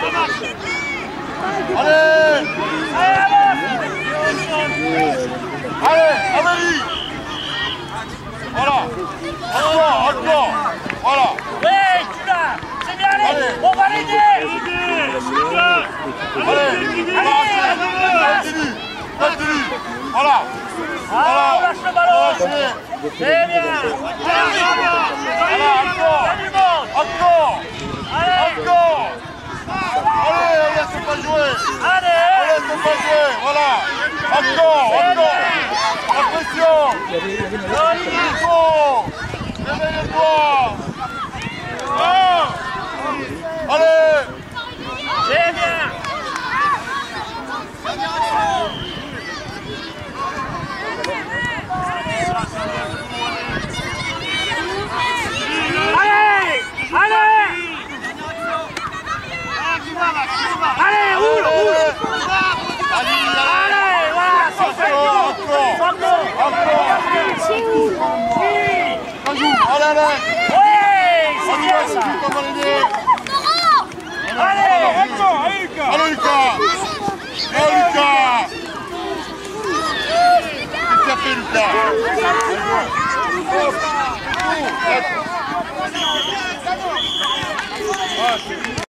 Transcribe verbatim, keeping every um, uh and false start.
Allez! Allez, Amélie! Voilà! Encore, encore! Voilà! Oui, tu l'as! C'est bien, allez! Allez. On va l'aider! Allez! Continue! Continue! Voilà! Ah, on lâche le ballon! Lâchez. C'est bien! Voilà, encore! Il y a du monde! Encore! Allez! Encore! Allez, on laisse pas jouer! On Allez! laisse pas jouer! Voilà! Encore! Encore! La pression! Il faut! Réveillez-toi! Ah. Allez! C'est bien! Allez! Allez! Allez, roule, roule! Allez! Allez, voilà, c'est fait! Encore! Encore! Encore! Encore! Oui! Ça joue! Allez, allez! Oui! C'est Allez, bien ça! on va l'aider! Allez! Encore! Allez, Lucas! Allez, Lucas! Allez, Lucas! Qu'est-ce que tu as fait, Lucas?